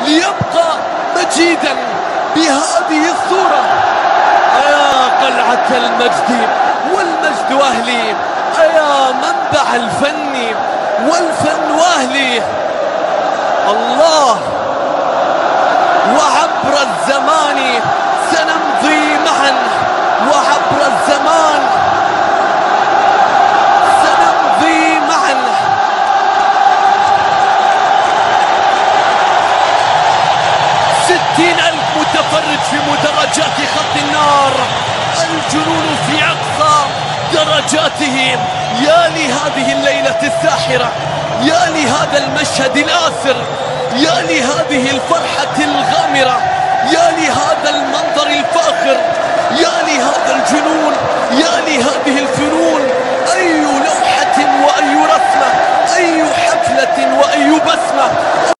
ليبقى مجيدا بهذه الصورة. يا قلعة المجد والمجد أهلي، يا منبع الفن والفن أهلي. الله، وعبر الزمان سنمضي معا، وعبر الزمان سنمضي معا. 60,000 متفرج في مدرجات خط النار، الجنون في أقصى درجاتهم. يا لهذه الليلة الساحرة، يا لهذا المشهد الآسر، يا لهذه الفرحة الغامرة، يا لهذا المنظر الفاخر، يا لهذا الجنون، يا لهذه الفنون. أي لوحة وأي رسمة، أي حفلة وأي بسمة.